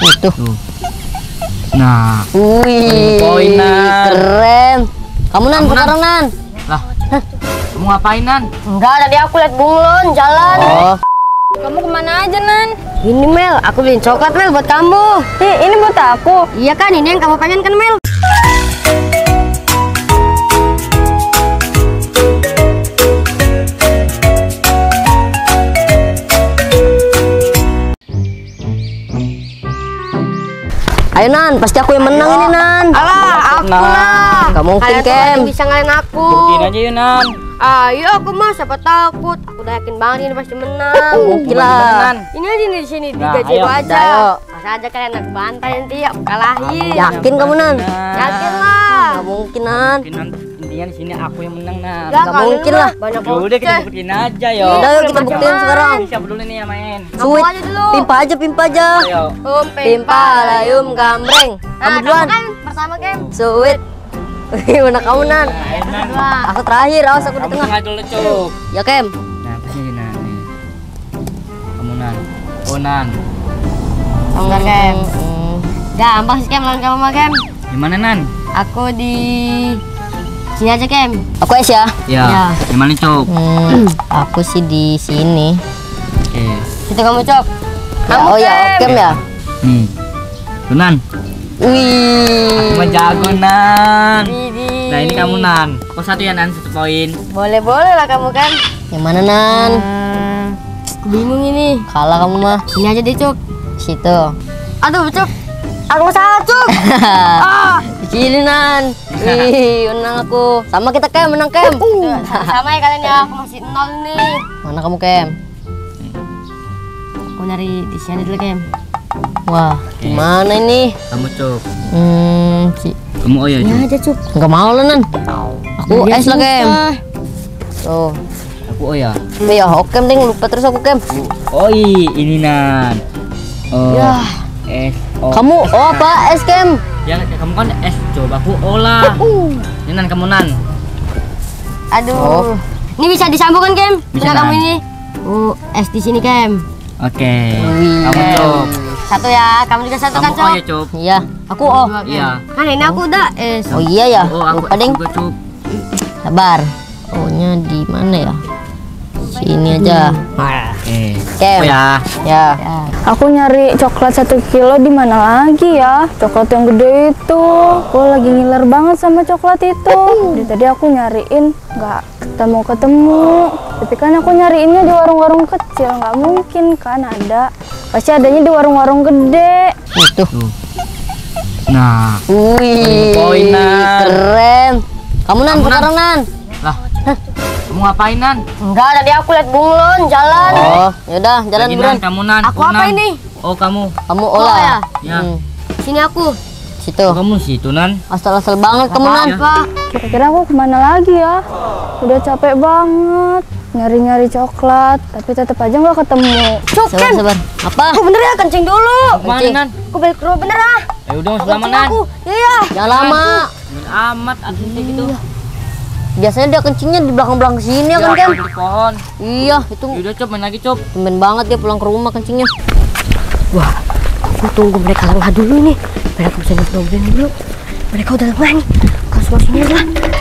Itu. Tuh. Nah. Wih, poin, Nan. keren. Kamu Nan, Kamu, Nan. sekarang Nan. Lah. Kamu ngapain, Nan? Enggak, tadi aku lihat bunglon jalan. Oh. Kamu kemana aja, Nan? Ini Mel, aku beliin coklat Mel buat kamu. Ini buat aku. Iya kan, ini yang kamu pengen kan Mel? Ayo Nan, pasti aku yang menang ini Nan. Alah, aku lah. Gak mungkin Kalian tuh Kem. pasti bisa ngalahin aku. Buktiin aja yuk, Nan. Ayo, aku mah siapa takut. Aku udah yakin banget ini pasti menang. Mungkin lah. Ini aja nih di sini di Nah, gaji ayo. aja. Ayo. Masa aja kalian aku bantai nanti aku kalahin. Yakin kamu Nan? Yakin lah. Gak mungkin Nan. Mungkin Nan, intinya di sini aku yang menang, Nan. Ya, Gak kalian mungkin mah lah. Banyak Ya udah kita bocah. buktiin aja yo. Udah yuk kita boleh buktiin macam-macam. sekarang. Siapa dulu nih yang main? Kamu Sweet. aja dulu. Pimpa aja. Ayo. Pimpa layum gambreng. Nah, Kamu duluan. kan pertama Kem. Sweet. Wih, mana kamu Nan? Ayo, Nan. Aku terakhir, awas aku di Kamu tengah. tengah dulu, Cuk. Ya Kem. Nah, kesini Nan. Nih. Kamu Nan. Oh, Nan. Enggak Kem. Gampang sih Kem lawan kamu mah Kem. Gimana, Nan? Aku di sini aja Kem. Aku es ya. Ya. Ya. Gimana, Cuk? Aku sih di sini. Oke. Situ kamu Cok. Ya, Kamu, oh ya, Kem. Kem ya. Nih. Tuh, Nan. Wih. Cuma jago, Nan. Widih. Nah, ini kamu, Nan. Kok satu ya, Nan? 1 poin. Boleh lah kamu kan. Yang mana Nan? Aku bingung ini. Kalah kamu mah. Sini aja deh Cok. Situ. Aduh Cok. Aku salah Cok. Di sini Nan. Wih, menang aku. Sama kita Kem, menang Kem. Sama ya kalian ya. Aku masih 0 nih. Mana kamu Kem? Aku nyari di sini dulu Kem. Wah, gimana ini? Kamu, Cuk. Si Kamu oh ya, Ini Cuk. aja Cok. nggak mau lah Nan. Aku Dia es lah Kem. susah. Tuh. Aku oh ya. Ya, oke Kem, lupa terus aku Kem. Oh, ini Nan. Oh. Ya. Es. Oh. Kamu apa es Kem? Ya, kamu kan es, coba aku olah. Ini Nan, kamu Nan. Aduh. Oh. Ini bisa disambungkan Kem? Bisa, Kamu Nan. ini. Es di sini Kem. Oke. Wih. Kamu, Cuk. Satu ya. Kamu juga satu Kamu kan oh Cok. ya, Cuk. Iya, aku oh. Iya. Kan ini aku udah es. Oh iya ya. Oh, aku Lupa deng. juga, Cuk. Sabar. Oh-nya di mana ya? Sini aja. Oke. Kem. Oh ya. Ya. Aku nyari coklat 1 kilo di mana lagi ya? Coklat yang gede itu. Aku lagi ngiler banget sama coklat itu. Dari tadi aku nyariin nggak ketemu. Tapi kan aku nyariinnya di warung-warung kecil, nggak mungkin kan ada. Pasti adanya di warung-warung gede. Itu. Tuh. Nah. Wih. Poin, Nan. Keren. Kamu Nan, Kamu, Nan. sekarang Nan. Lah. Kamu ngapain, Nan? Enggak, tadi aku lihat bunglon jalan. Oh, yaudah jalan Lagi, buruan. Nan, kamu Nan. Aku Oh, apa Nan. ini? Oh, kamu. Kamu Oh, olah. ya? Ya. Sini aku. Situ. Oh, kamu situ, Nan. Asal-asal banget kamu Nan. Ya. Apa? Kira-kira aku kemana lagi ya? Udah capek banget nyari-nyari coklat, tapi tetap aja nggak ketemu. Cok Sabar, Kem. sabar. Apa? Aku bener ya kencing dulu. Kemana, Kencing. Nan? Aku balik ke rumah bener ah. Ya udah, masuk lama, Kencing Nan. aku. Iya. Jangan lama. Jangan amat, aduh kayak gitu. Biasanya dia kencingnya di belakang-belakang sini ya kan Kem? Di pohon. Iya, itu Ya udah, Cuk, main lagi, Cuk. temen banget dia pulang ke rumah kencingnya. Wah, aku tunggu mereka lengah dulu nih. Biar aku bisa ngobrolin dulu. Mereka udah lengah nih. Kau semua sini aja.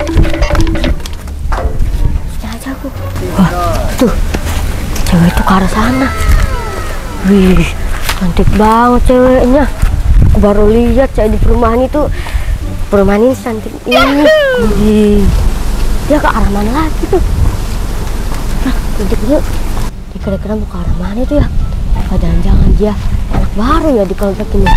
Sini aja aku. Wah, tuh. Cewek itu ke arah sana. Wih, cantik banget ceweknya. Aku baru lihat cewek di perumahan itu. Perumahan ini cantik ini. Wih, dia ke arah mana lagi tuh? Nah, intip dulu. Dia kira-kira mau ke arah mana itu ya? Apa jangan-jangan dia anak baru ya di komplek ini?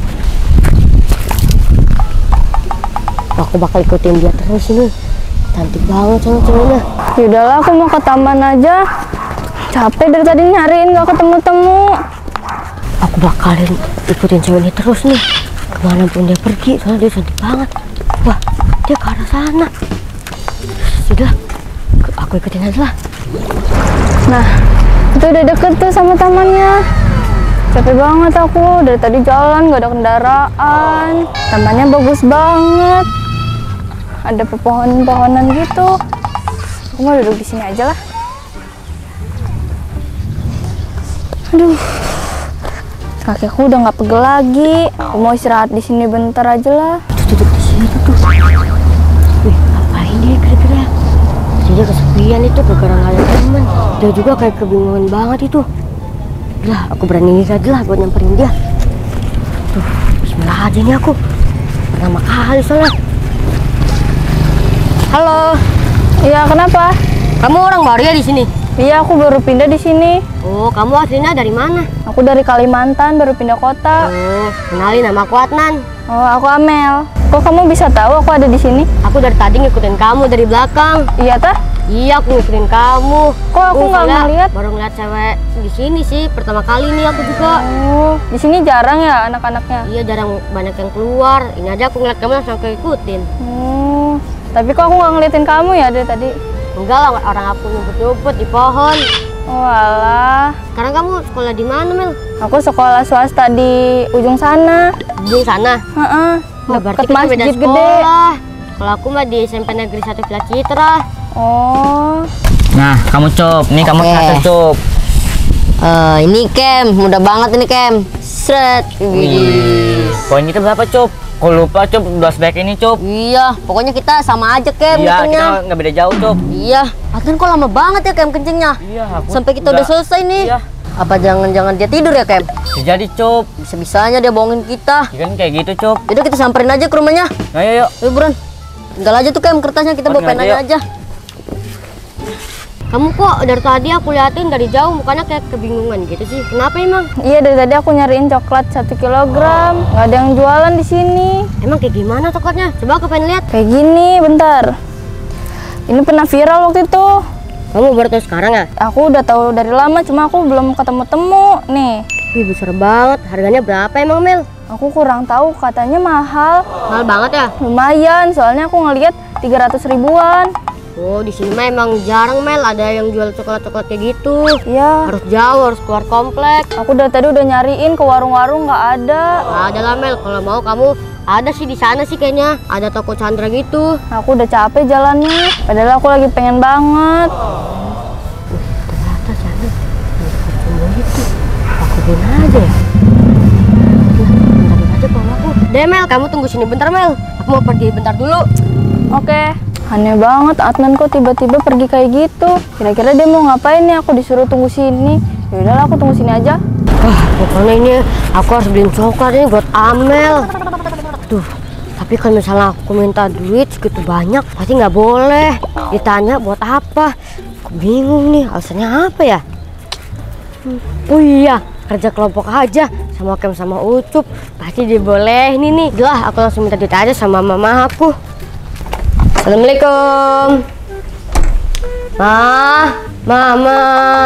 Aku bakal ikutin dia terus ini. Cantik banget cewek-ceweknya. Yaudahlah, aku mau ke taman aja. Capek dari tadi nyariin nggak ketemu-temu. Aku bakalin ikutin cewek ini terus nih. Kemanapun dia pergi, soalnya dia cantik banget. Wah, dia ke arah sana. Sudah, aku ikutin aja lah. Nah, itu udah deket tuh sama tamannya. Capek banget aku, dari tadi jalan gak ada kendaraan. Tamannya bagus banget. Ada pepohonan-pepohonan gitu. Aku mau duduk di sini aja lah. Aduh, Kakiku udah nggak pegel lagi. Aku mau istirahat di sini bentar aja lah. Duduk di sini tuh. Wih, ngapain dia kira-kira? Dia kesepian itu gara-gara nggak ada teman. Dia juga kayak kebingungan banget itu. Lah, aku beraniin aja lah buat nyamperin dia. Tuh, bismillah aja nih aku. Pertama kali soalnya. Halo. Iya, kenapa? Kamu orang baru ya di sini? Iya, aku baru pindah di sini. Oh, kamu aslinya dari mana? Aku dari Kalimantan, baru pindah kota. Oh, kenalin, nama aku Adnan. Oh, aku Amel. Kok kamu bisa tahu aku ada di sini? Aku dari tadi ngikutin kamu dari belakang. Iya tah? Iya, aku ngikutin kamu. Kok aku nggak soalnya ngeliat? Baru ngeliat cewek di sini sih, pertama kali nih aku juga. Oh, di sini jarang ya anak-anaknya. Iya, jarang banyak yang keluar. Ini aja aku ngeliat kamu langsung aku ikutin. Oh, tapi kok aku nggak ngeliatin kamu ya dari tadi? Enggak lah, orang aku nyumput-nyumput di pohon. Oh alah, Sekarang kamu sekolah di mana, Mel? aku sekolah swasta di ujung sana. Di sana. Heeh, Oh, berarti deket kita beda masjid gede. sekolah. Kalau aku mah di SMP Negeri 1 Villa Citra. Oh, Nah, kamu Cop. Nih kamu Oke. satu Cop. Ini Kem, mudah banget ini Kem. Sret. Wih. Poin kita berapa Cop? Kok lupa Cop, udah sebaik ini Cop. Iya, pokoknya kita sama aja Kem Iya, hitungnya. kita nggak beda jauh Cop. Iya, Adnan kok lama banget ya Kem kencingnya? Iya, aku Sampai kita udah selesai nih. Iya. Apa jangan-jangan dia tidur ya Kem? Jadi Cop. Bisa-bisanya dia bohongin kita. Ya kan kayak gitu Cop. Yaudah kita samperin aja ke rumahnya. Ayo yuk. Ayo buruan. Tinggal aja tuh Kem kertasnya, kita bawa Tinggal penanya aja, aja. Kamu kok dari tadi aku liatin dari jauh mukanya kayak kebingungan gitu sih. Kenapa emang? iya dari tadi aku nyariin coklat 1 kilogram. Nggak ada yang jualan di sini. Emang kayak gimana coklatnya? Coba aku pengen lihat. Kayak gini, bentar. Ini pernah viral waktu itu. Kamu baru tahu sekarang ya? Aku udah tahu dari lama, cuma aku belum ketemu-temu. Nih, Wih, besar banget. Harganya berapa emang, Mel? aku kurang tahu, katanya mahal. Mahal banget ya? Lumayan, soalnya aku ngeliat 300 ribuan. Oh, di sini mah emang jarang, Mel, ada yang jual coklat-coklat kayak gitu. Iya, Harus jauh, harus keluar komplek. aku dari tadi udah nyariin ke warung-warung nggak ada. Nah, ada lah, Mel. Kalau mau kamu ada sih di sana sih kayaknya. Ada toko Chandra gitu. Aku udah capek jalannya, padahal aku lagi pengen banget. Ternyata sana cuma itu. Aku gini aja ya. Bentar aja kalau aku. Deh, Mel, kamu tunggu sini bentar, Mel. Aku mau pergi bentar dulu. Oke. Aneh banget, Adnan kok tiba-tiba pergi kayak gitu. Kira-kira dia mau ngapain nih? Aku disuruh tunggu sini. Ya udahlah, aku tunggu sini aja. Pokoknya ini aku harus beliin coklat ini buat Amel. Tuh, tapi kalau misalnya aku minta duit segitu banyak, pasti nggak boleh. Ditanya buat apa? Aku bingung nih, alasannya apa ya? Oh iya, kerja kelompok aja sama Kem sama Ucup. Pasti dibolehin nih. Lah, aku langsung minta duit aja sama mama aku. Assalamualaikum. Mama.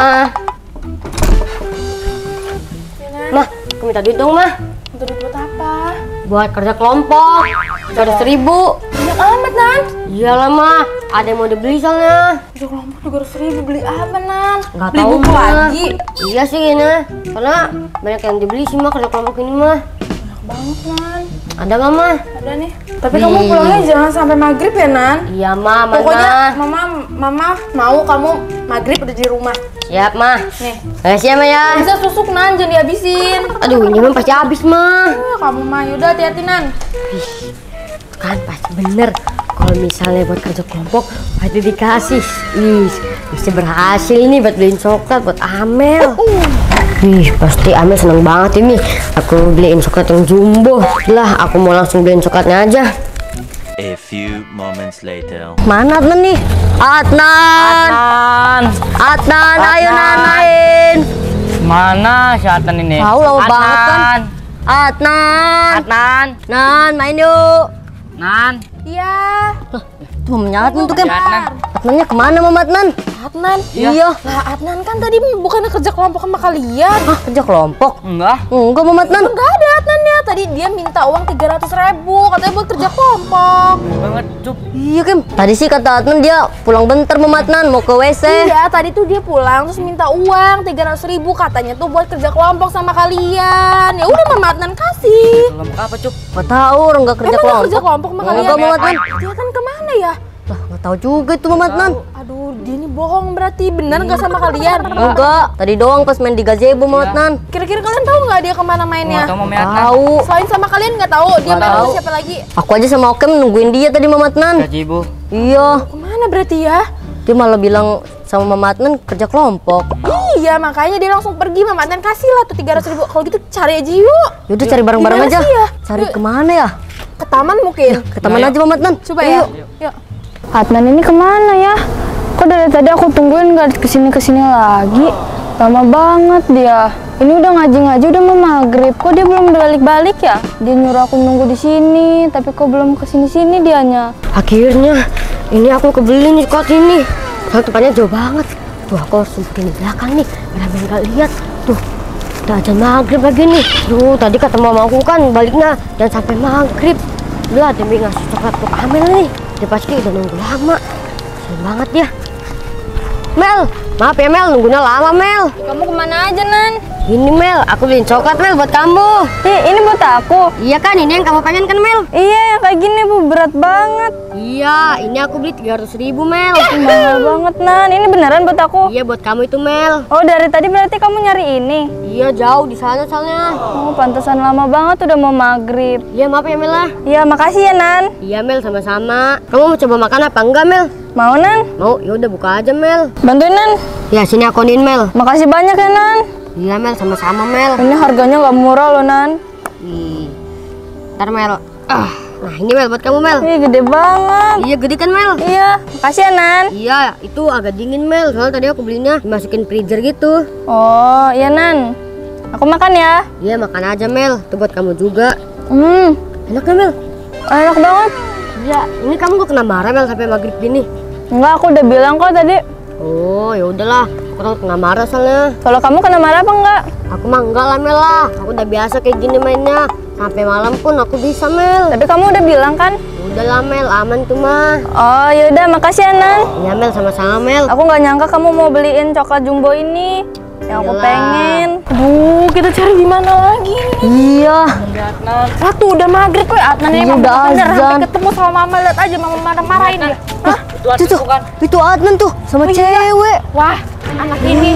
Mah, aku minta duit dong, Mah. Minta duit buat apa? Buat kerja kelompok. 100.000. Banyak amat, Nan. Iyalah, Mah. Ada yang mau dibeli soalnya. Kerja kelompok 300.000 beli apa, Nan? Nggak tahu, Mah. Iya sih, ini. Soalnya banyak yang dibeli sih, Mah, kerja kelompok ini, Mah. Banget, Nan. Ada nggak, Mah? Ada nih. Tapi kamu pulangnya jangan sampai maghrib ya, Nan. Iya, Mah. Pokoknya Mana? mama mau kamu maghrib udah di rumah. Siap, Mah. Nih. Makasih ya, Mah ya. Bisa susuk, Nan, jangan dihabisin. Aduh, ini mah pasti habis, Mah. Kamu mah yaudah hati-hati, Nan. Kan pasti bener. Kalau misalnya buat kerja kelompok pasti dikasih. Ih, bisa berhasil nih buat beliin coklat buat Amel. Ih, pasti Amel seneng banget ini. Aku beliin coklat yang jumbo. Lah, aku mau langsung beliin coklatnya aja. A few moments later. Mana Adnan nih? Adnan, ayo nanain. Mana si Adnan ini? Tahu lama banget kan? Adnan. Adnan, Adnan. Nan, main yuk. Nan. Iya. Tuh mamanya Adnan tuh Kem. Adnan. Adnannya kemana Mama Adnan? Adnan. Iya. Lah, Adnan kan tadi bukannya kerja kelompok sama kalian. Hah, kerja kelompok? Enggak. Enggak Mama Adnan. Enggak ada Adnannya. Tadi dia minta uang 300.000 katanya buat kerja kelompok. Banget, Cup. Iya Kem. Tadi sih kata Adnan dia pulang bentar Mama Adnan mau ke WC. Iya, tadi tuh dia pulang terus minta uang 300.000 katanya tuh buat kerja kelompok sama kalian. Ya udah Mama Adnan kasih. Kelompok apa, Cup? Gak tahu orang gak kerja Emang nggak kelompok. kerja kelompok sama kalian? Enggak Mama Adnan. Dia kan kemana ya? Lah gak tahu juga itu Mama Adnan. Aduh, dia ini Bohong berarti, bener nggak sama kalian? Enggak, tadi doang pas main di gazebo Mat Nan. Kira-kira kalian tahu nggak dia kemana mainnya? Nggak tahu mau Adnan. Tahu. Selain sama kalian nggak tahu, dia main sama siapa lagi? Aku aja sama Okem nungguin dia tadi Mama Adnan. Gazebo. Iya, Kemana berarti ya? dia malah bilang sama Mama Adnan kerja kelompok. Iya, makanya dia langsung pergi. Mama Adnan kasih lah tuh 300.000. Kalau gitu cari aja yuk. Yaudah cari bareng-bareng Gimana aja. sih ya? Cari kemana ya? Ke taman mungkin. Ke taman aja Mama Adnan. Coba ya. Yuk. Adnan ini kemana ya? Kok dari tadi aku tungguin nggak kesini lagi? Lama banget dia. Ini udah ngaji udah mau maghrib. Kok dia belum balik-balik ya? Dia nyuruh aku nunggu di sini, tapi kok belum kesini dianya? Akhirnya ini aku kebeli nih kot ini. Soalnya tempatnya jauh banget. Tuh aku harus sembunyi di belakang nih, biar nggak lihat. Tuh, udah azan maghrib lagi nih. Duh, tadi kata mama aku kan baliknya jangan sampai maghrib. Udah demi ngasih coklat untuk Amel nih. Dia pasti udah nunggu lama. Sayang banget ya. Mel, maaf ya Mel, nunggunya lama Mel. Kamu kemana aja, Nan? Ini Mel, aku beliin coklat Mel buat kamu. Ini buat aku. Iya kan, ini yang kamu pengen kan Mel? Iya, yang kayak gini Bu, berat banget. Iya, ini aku beli 300.000 Mel. Mahal banget, Nan. Ini beneran buat aku. Iya buat kamu itu Mel. Oh, dari tadi berarti kamu nyari ini. Iya jauh di sana soalnya. Oh, pantesan lama banget udah mau maghrib. Iya maaf ya Mel lah. Iya, makasih ya, Nan. Iya Mel sama-sama. Kamu mau coba makan apa enggak Mel? Mau, Nan? Mau? Ya udah buka aja Mel. Bantuin, Nan. Ya sini akonin Mel. Makasih banyak ya, Nan. Iya Mel sama-sama Mel. Ini harganya nggak murah loh, Nan. Ih. Ntar Mel. Nah ini Mel buat kamu Mel. Ih, gede banget. Iya gede kan Mel? Iya, makasih ya, Nan. Iya itu agak dingin Mel. Soalnya tadi aku belinya dimasukin freezer gitu. Oh, iya, Nan. Aku makan ya. Iya makan aja Mel. Itu buat kamu juga. Enak kan Mel? Enak banget. Iya. Ini kamu gak kena marah Mel sampai maghrib gini? Enggak, aku udah bilang kok tadi. Oh ya udahlah. Aku takut kena marah soalnya. Kalau kamu kena marah apa enggak? Aku mah enggak lah Mel lah. Aku udah biasa kayak gini mainnya. Sampai malam pun aku bisa Mel. Tapi kamu udah bilang kan? Udah lah Mel, aman tuh mah. Oh, yaudah, makasih ya, Nan. Iya Mel sama-sama Mel. Aku nggak nyangka kamu mau beliin coklat jumbo ini. Yang aku Iyalah. pengen. Aduh, kita cari di mana lagi? Iya. Satu udah maghrib kok. Adnan Iya, emang udah bener azan. sampai ketemu sama mama. Lihat aja mama marah-marahin dia. Hah? Itu tuh, itu Adnan tuh sama cewek. Wah, anak ini.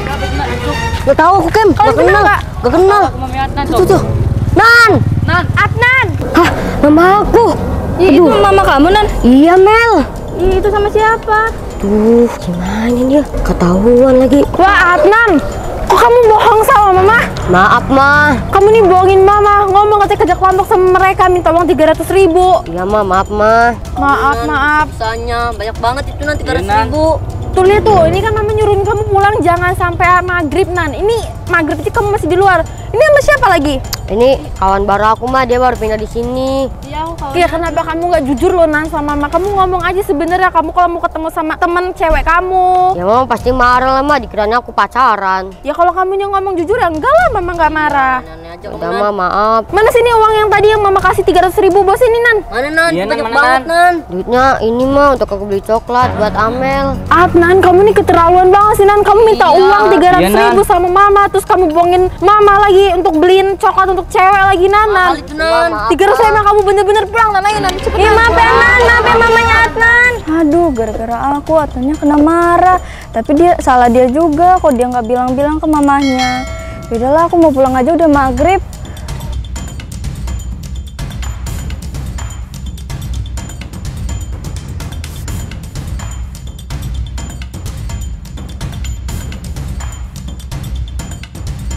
Gak tahu aku Kem, gak kenal. Gak kenal. Itu tuh. Nan. Adnan. Hah, mama aku. Itu mama kamu, Nan. Iya Mel. Ih, itu sama siapa? Tuh, gimana dia? Ketahuan lagi. Wah, Adnan. Kok kamu bohong sama mama? Maaf mah. Kamu nih bohongin mama. Ngomong katanya kerja kelompok sama mereka minta uang 300.000. Iya mah, maaf mah. Maaf. Bisanya banyak banget itu nanti 300.000. Tuh lihat tuh, ini kan mama nyuruhin kamu pulang jangan sampai maghrib Nan. Ini maghrib aja kamu masih di luar. Ini sama siapa lagi? Ini kawan baru aku mah, dia baru pindah di sini. Iya, kenapa kamu nggak jujur loh Nan sama mama? Kamu ngomong aja sebenarnya kamu kalau mau ketemu sama temen cewek kamu. Ya mama pasti marah lah mah, dikiranya aku pacaran. Ya kalau kamu yang ngomong jujur ya enggak lah, mama nggak marah. Udah mah, maaf. Mana sini uang yang tadi yang mama kasih 300.000 bos ini Nan? Mana Nan? Iya, Nan, Banyak mana, banget Nan? Nan. Duitnya ini mah untuk aku beli coklat buat Amel. Nan, kamu nih keterlaluan banget sih Nan. Kamu minta Iya. uang 300.000 Iya, sama mama, terus kamu bohongin mama lagi untuk beliin coklat untuk cewek lagi Nan. Mahal itu Nan. 300.000 kamu bener-bener pulang Nan, ayo Nan, cepet. Iya, maaf ya, Nan. Maaf ya, mamanya Adnan. Aduh, gara-gara aku Adnannya kena marah. Tapi dia salah dia juga kok dia nggak bilang-bilang ke mamanya. Yaudahlah, aku mau pulang aja udah maghrib.